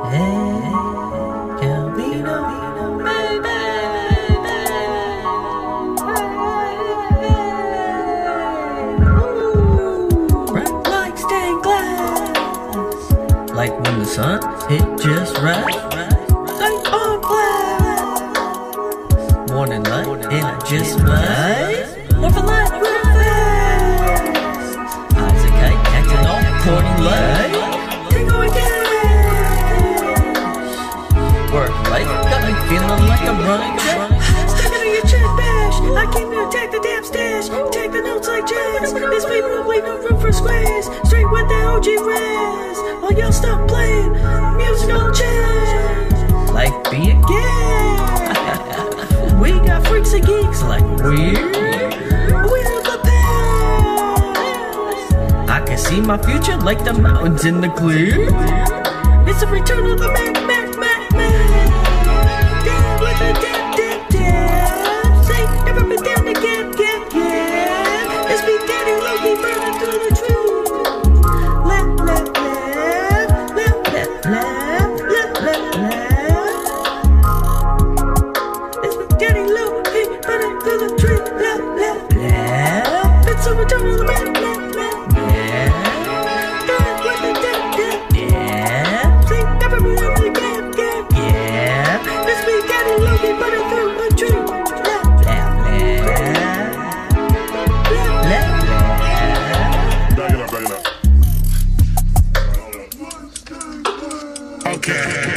CLVNO, baby. Bright like stained glass, like when the sun hit just right. Like on glass, morning light, and I just might. More for life, real fast. Eyes a kite, acting all corny like. Work life, got me feeling like I'm running track. Sticking in your check bash, I came to attack the damn stash. Take the notes like jazz, this way probably no room for squares. Straight with the OG Raz, while y'all stop playing musical chairs. Life be a game. We got freaks and geeks like we're the past. I can see my future like the mountains in the clear. It's a return of the Mac. Down with the dab. Say, never been down to get. It's me, Daddy Loki, burning through the truth. Left. It's me, Daddy Loki, burning through the truth. Left. It's a return of the Mac. Okay.